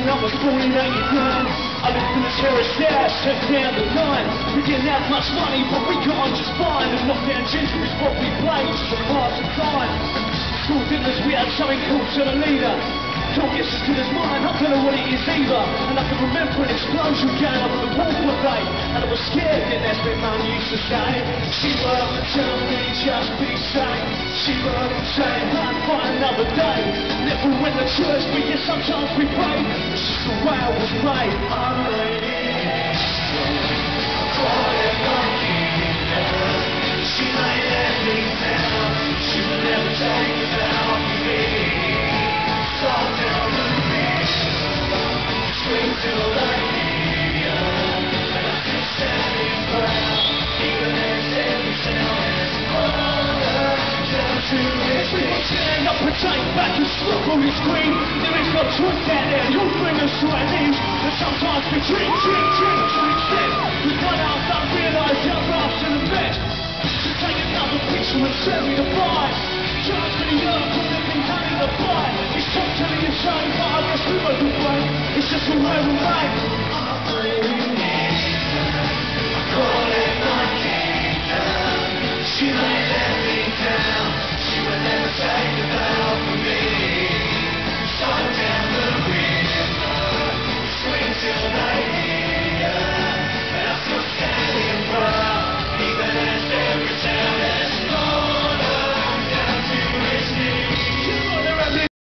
I was born in 89. I lived in the terrace there, set down the line. We didn't have much money, but we got on just fine. And knockdown ginger is what we played, just a pass of time. School dinners, we had something called to the leader. Don't get as good as mine, I don't know what it is either. And I can remember an explosion going up on the wall one day. And I was scared, and that's what Mum used to say. She worked and tell me just be safe. She worked and say, I'd find another day. Never went to church, but yeah, sometimes we pray. It's just the way I was made. I'm ready. She might let me down. She will never take us out of me. Fall down the beach, swing to the lane, and I still standing proud, even as every sound is harder, down to this beach. Stand up and take back the struggle is green. There is no truth down there, you'll bring us to our knees. And sometimes we drink to excess. We run out, don't realise our life's to the best. To take another picture and send me the vibe. Charge to the earth from living honey the bite. It's tough to be insane, but I guess we won't complain. It's just the way we made. I'm breathing. I call it my kingdom. She made it.